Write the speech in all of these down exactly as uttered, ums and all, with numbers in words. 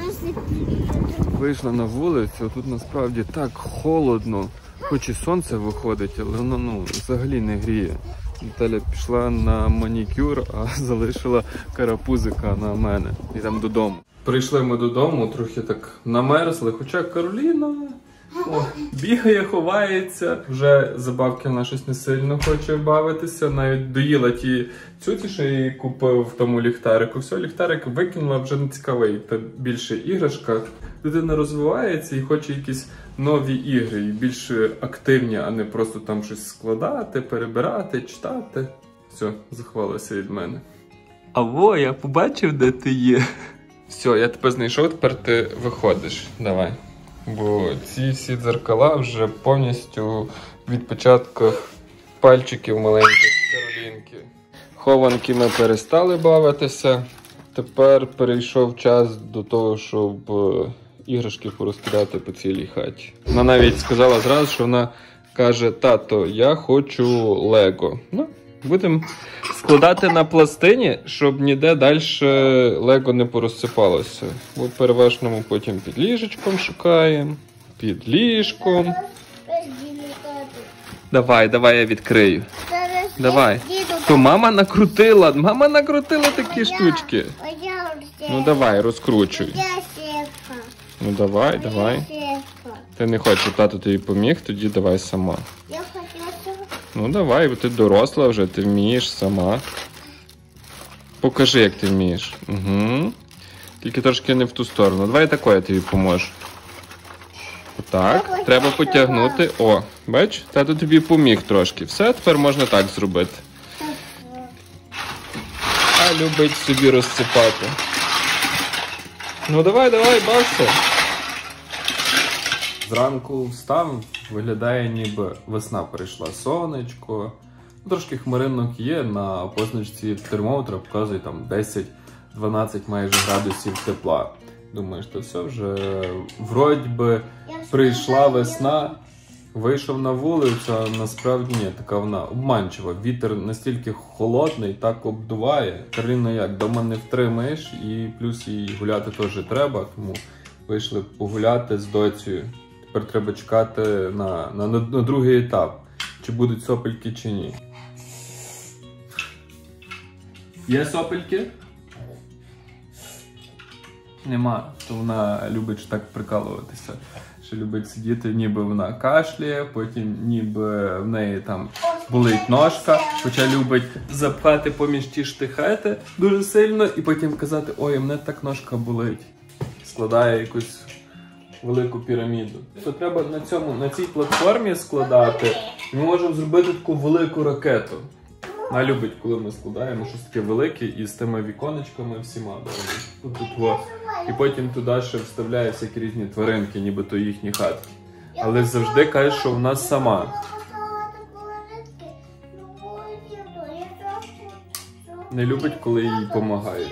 Вийшла на вулицю, тут насправді так холодно. Хоч і сонце виходить, але воно ну, взагалі не гріє. Наталя пішла на манікюр, а залишила карапузика на мене. Йдемо додому. Прийшли ми додому, трохи так намерзли, хоча Кароліна о, бігає, ховається. Вже забавки вона щось не сильно хоче бавитися. Навіть доїла ті цюці, що я їй купив в тому ліхтарику. Все, ліхтарик викинула, вже не цікавий. Та більше іграшка. Дитина розвивається і хоче якісь нові ігри, і більш активні, а не просто там щось складати, перебирати, читати. Все, захвалася від мене. А во, я побачив, де ти є. Все, я тебе знайшов, тепер ти виходиш. Давай. Бо ці всі дзеркала вже повністю відпечатках пальчиків маленьких Каролінки. Хованки ми перестали бавитися. Тепер перейшов час до того, щоб іграшки порозкидати по цілій хаті. Вона навіть сказала зразу, що вона каже: тато, я хочу Лего. Ну, будемо складати на пластині, щоб ніде далі Лего не порозсипалося. Бо переважно ми потім під ліжечком шукаємо, під ліжком. Давай, давай я відкрию. Давай. То мама накрутила, мама накрутила такі штучки. Ну давай, розкручуй. Ну давай, давай. Ти не хочеш, щоб тато тобі поміг, тоді давай сама. Ну давай, бо ти доросла вже, ти вмієш сама. Покажи, як ти вмієш. Угу. Тільки трошки не в ту сторону. Давай тако я тобі поможу. Отак, треба потягнути. О, бач, тато тобі поміг трошки. Все, тепер можна так зробити. А любить собі розсипати. Ну давай, давай, бався. Зранку встав, виглядає ніби весна прийшла. Сонечко. Трошки хмаринок є, на позначці термометра показує там десять-дванадцять майже градусів тепла. Думаєш, то все вже вроді би прийшла весна, вийшов на вулицю, а насправді ні, така вона обманчива. Вітер настільки холодний, так обдуває. Кароліна як, дома не втримаєш, і плюс їй гуляти теж треба, тому вийшли погуляти з доцею. Тепер треба чекати на, на, на, на другий етап, чи будуть сопельки, чи ні. Є сопельки? Нема, то вона любить так прикалуватися, що любить сидіти, ніби вона кашляє, потім ніби в неї там болить ножка, хоча любить запхати поміж ті штихети дуже сильно і потім казати: ой, мене так ножка болить. Складає якусь велику піраміду. То треба на цьому, на цій платформі складати, і ми можемо зробити таку велику ракету. Вона любить, коли ми складаємо щось таке велике і з тими віконечками всіма. Тут, тут, і потім туди ще вставляє всякі різні тваринки, ніби то їхні хатки. Але завжди каже, що вона сама. Не любить, коли їй допомагають.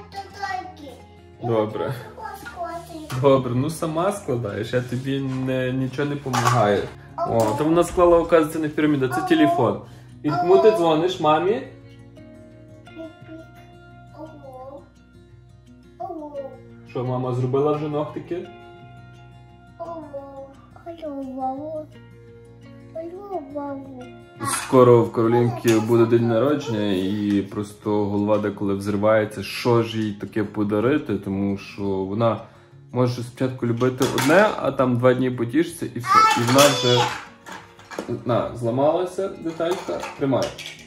Добре. Добре, ну сама складаєш, я тобі не, нічого не допомагаю. О, то вона склала, оказується, не піраміда, це телефон. І кому ти дзвониш, мамі? Що, мама зробила вже ногтики? Скоро в Каролінки буде день народження і просто голова деколи взривається, що ж їй таке подарити, тому що вона може спочатку любити одне, а там два дні потішиться і все. І вона вже... На, зламалася деталька, тримай.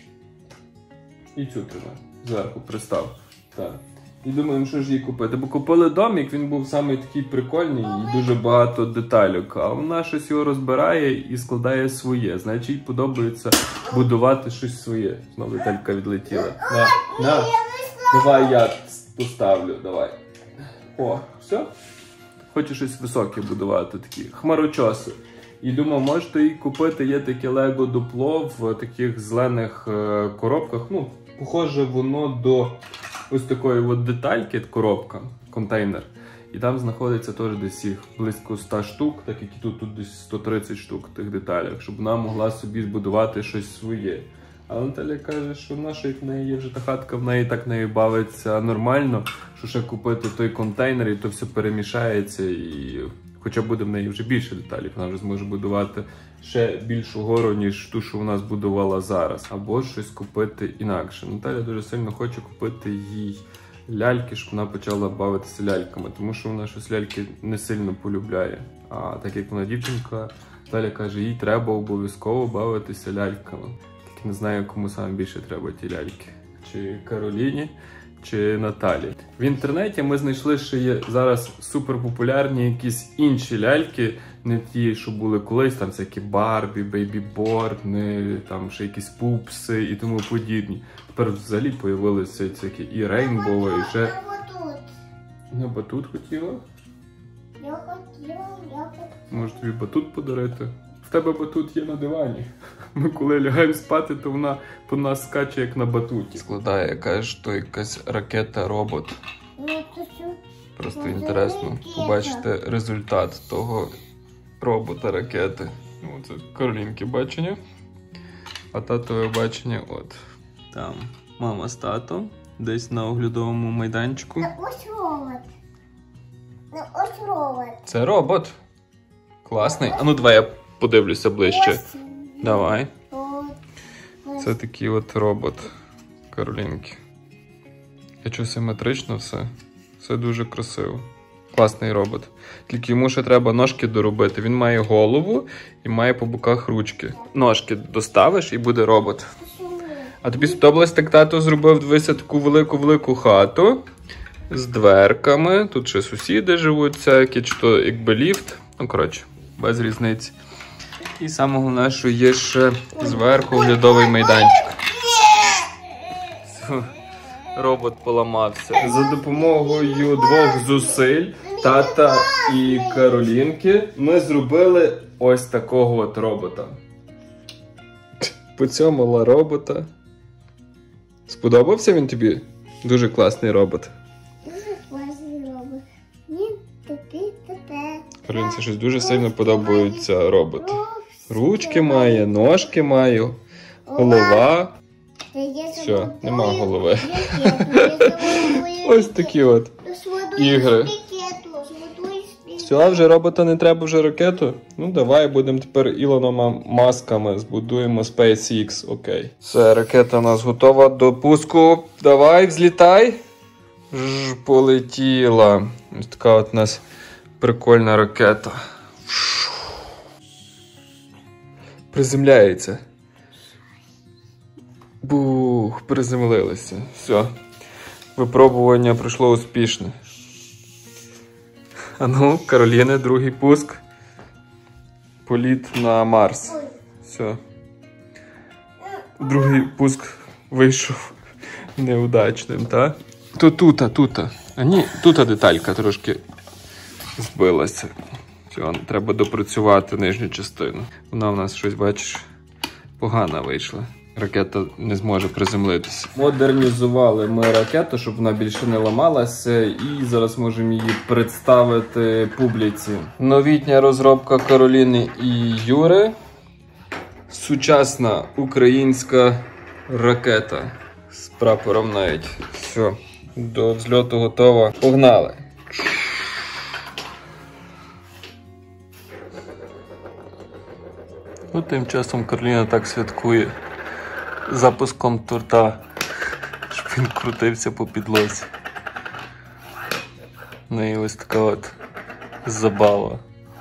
І цю тримай, зверху пристав. Так. І думаємо, що ж їй купити. Бо купили домик, він був самий такий прикольний і дуже багато деталюк. А вона щось його розбирає і складає своє. Значить, їй подобається будувати щось своє. Знову деталька відлетіла. На, на, давай я поставлю, давай. О, все? Хочу щось високе будувати, такі хмарочоси. І думав, можете їй купити, є таке Лего дупло в таких зелених е, коробках. Ну, похоже воно до ось такої от детальки, коробка, контейнер. І там знаходиться теж десь їх близько ста штук, так як і тут, тут десь сто тридцять штук тих деталях, щоб вона могла собі збудувати щось своє. А Наталя каже, що наша, як в неї є вже та хатка, в неї так нею бавиться нормально, що ще купити той контейнер, і то все перемішається, і хоча буде в неї вже більше деталей, вона вже зможе будувати ще більшу гору, ніж ту, що вона збудувала зараз. Або щось купити інакше. Наталя дуже сильно хоче купити їй ляльки, щоб вона почала бавитися ляльками, тому що вона щось ляльки не сильно полюбляє. А так як вона дівчинка, Наталя каже, їй треба обов'язково бавитися ляльками. Тільки не знаю, кому саме більше треба ті ляльки. Чи Кароліні, чи Наталі. В інтернеті ми знайшли, що є зараз суперпопулярні якісь інші ляльки, не ті, що були колись, там всякі Барбі, Бейбі Борни, там ще якісь пупси і тому подібні. Тепер взагалі появилися всякі і Рейнбоу, і ще... На батут хотіла? Я хотіла, я хотіла. Може тобі батут подарити? В тебе батут є на дивані. Ми коли лягаємо спати, то вона по нас скаче, як на батуті. Складає, каже, що якась ракета-робот. Просто інтересно побачити результат того робота-ракети. Ну, це Каролінки бачення. А татове бачення от. Там мама з татом, десь на оглядовому майданчику. Це ось робот. Це ось робот. Це робот. Класний. А ну давай я подивлюся ближче. Ось. Давай. Ось. Це такий от робот Каролінки. Якщо симетрично все. Все дуже красиво. Класний робот. Тільки йому ще треба ножки доробити. Він має голову і має по боках ручки. Ножки доставиш і буде робот. А тобі сподобалось, так тато зробив, дивися, таку велику-велику хату з дверками. Тут ще сусіди живуть всякі, чи то якби ліфт. Ну, коротше, без різниці. І саме головне, що є ще зверху оглядовий майданчик. Все. Робот поламався. За допомогою двох зусиль, тата і Каролінки, ми зробили ось такого от робота. Поцьомала робота. Сподобався він тобі? Дуже класний робот. Дуже класний робот. Він такий тепер. Каролінці щось дуже сильно подобається робот. Ручки має, ножки має, голова. Все, нема голови. Ось такі от ігри. Все, вже робота не треба, вже ракету? Ну давай, будемо тепер Ілоном Масками, збудуємо SpaceX, окей. Все, ракета у нас готова до пуску. Давай, взлітай. Ж, полетіла. Ось така от у нас прикольна ракета. Приземляється. Бух, приземлилися. Все. Випробування пройшло успішно. А ну, Кароліни, другий пуск. Політ на Марс. Все. Другий пуск вийшов неудачним, так? То тута, тута. А ні, тута деталька трошки збилася. Все, треба допрацювати нижню частину. Вона в нас щось, бачиш, погана вийшла. Ракета не зможе приземлитися. Модернізували ми ракету, щоб вона більше не ламалася, і зараз можемо її представити публіці. Новітня розробка Кароліни і Юри. Сучасна українська ракета. З прапором навіть. Все, до взльоту готова. Погнали! Ну, тим часом Кароліна так святкує запуском торта, щоб він крутився по підлозі. Ну і ось така от забава.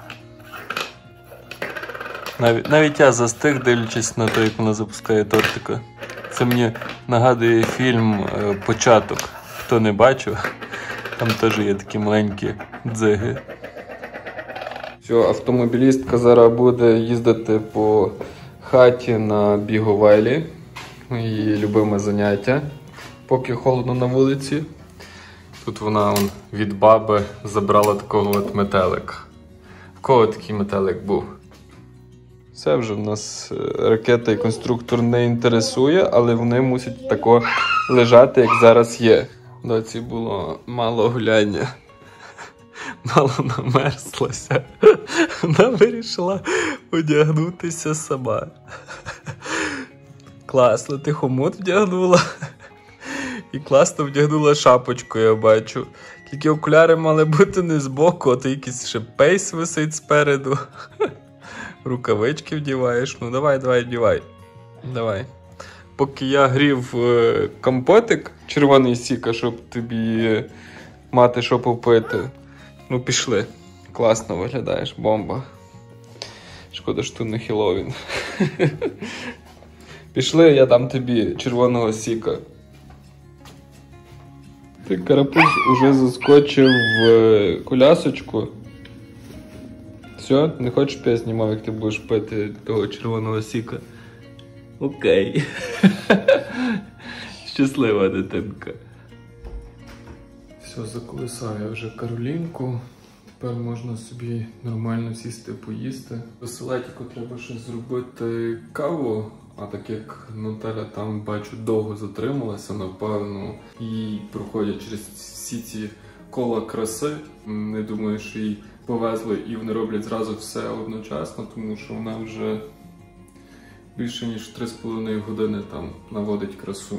Навіть, навіть я застиг, дивлячись на те, як вона запускає тортика. Це мені нагадує фільм «Початок». Хто не бачив, там теж є такі маленькі дзиги. Все, автомобілістка зараз буде їздити по хаті на біговайлі. Її любиме заняття, поки холодно на вулиці. Тут вона он, від баби забрала такого от метелика. В кого такий метелик був? Все вже в нас ракета і конструктор не інтересує, але вони мусять тако лежати, як зараз є. Доці було мало гуляння. Мало намерзлася. Вона вирішила одягнутися сама. Класно, ти хомут вдягнула. І класно вдягнула шапочку, я бачу. Тільки окуляри мали бути не збоку, а то якийсь ще пейс висить спереду. Рукавички вдіваєш. Ну давай, давай, вдівай. Давай. Поки я грів е, компотик, червоний сіка, щоб тобі мати що попити. Ну пішли. Класно виглядаєш, бомба. Шкода, що тут не Хеллоуін. Пішли, я дам тобі червоного сіка. Ти, карапуз, уже заскочив в колясочку. Все, не хочеш, щоб я знімав, як ти будеш пити того червоного сіка? Окей. Щаслива дитинка. Все, заколисав я вже Каролінку. Тепер можна собі нормально сісти, поїсти. До салатику треба щось зробити каву. А так як Наталя там, бачу, довго затрималася, напевно, і проходять через всі ці кола краси. Не думаю, що їй повезли і вони роблять зразу все одночасно, тому що вона вже більше ніж три з половиною години там наводить красу.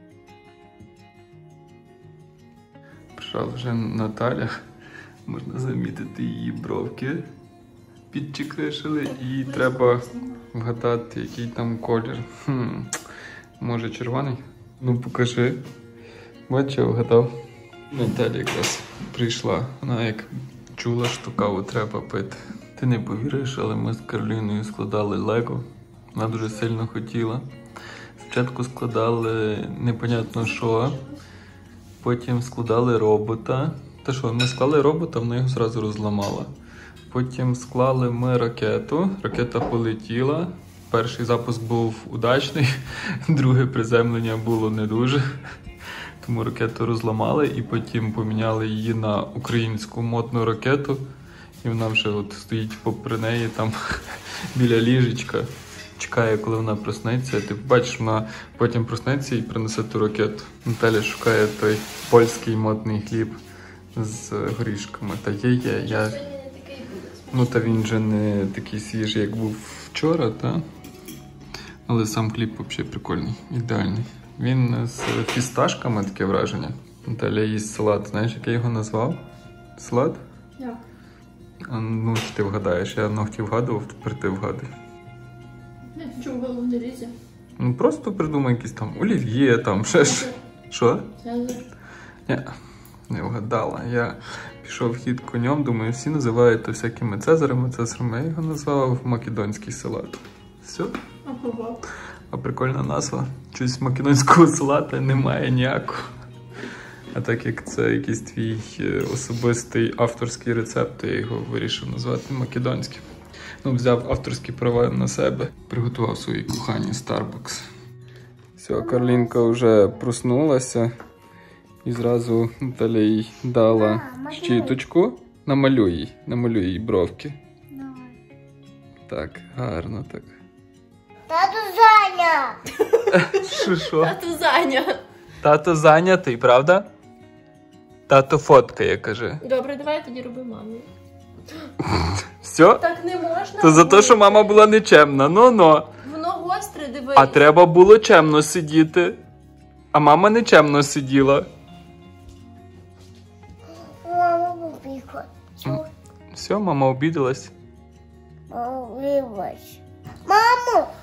Прийшла вже Наталя, можна замітити її бровки. Підчикришили і треба вгадати, який там колір. Хм, може червоний? Ну покажи. Бачу, я вгадав. Наталя якраз прийшла. Вона як чула, що каву треба пити. Ти не повіриш, але ми з Кароліною складали лего. Вона дуже сильно хотіла. Спочатку складали непонятно що. Потім складали робота. Та що, ми склали робота, вона його зразу розламала. Потім склали ми ракету, ракета полетіла. Перший запуск був удачний, друге приземлення було не дуже. Тому ракету розламали і потім поміняли її на українську модну ракету. І вона вже от стоїть попри неї там біля ліжечка. Чекає, коли вона проснеться. Ти побачиш, вона потім проснеться і принесе ту ракету. Наталя шукає той польський модний хліб з горішками. Та є, є, я... Ну, та він же не такий свіжий, як був вчора, та? Але сам хліб взагалі прикольний, ідеальний. Він з фісташками, таке враження. Наталя їсть салат. Знаєш, як я його назвав? Салат? Так. А, ну, чи ти вгадаєш? Я ногті вгадував, тепер ти вгадай. Я нічого в голову не лізе. Ну, просто придумай якісь там олів'є, там, ще ж. Що? Цезар. Ні, не вгадала. Я пішов в хід конем, думаю, всі називають то всякими цезарами, цезарами. Я його назвав македонський салат. Все. Ага. А прикольна назва. Щось македонського салата немає ніякого. А так як це якийсь твій особистий авторський рецепт, то я його вирішив назвати македонським. Ну, взяв авторські права на себе. Приготував своїй коханій Starbucks. Все, Каролінка вже проснулася. І зразу Наталя їй дала щіточку. Намалюй їй, намалюй їй бровки. Так, гарно так. Тату зайнят! Що, що? Тату зайнят! Тато зайнятий, правда? Тато фоткає, каже. Добре, давай тоді роби мамі. Все? Так не можна. То за те, що мама була нечемна, ну-но. Воно гостре, дивись. А треба було чемно сидіти. А мама нечемно сиділа. Мама побігла. Все, мама обідалась. Мама, вибач. Мамо,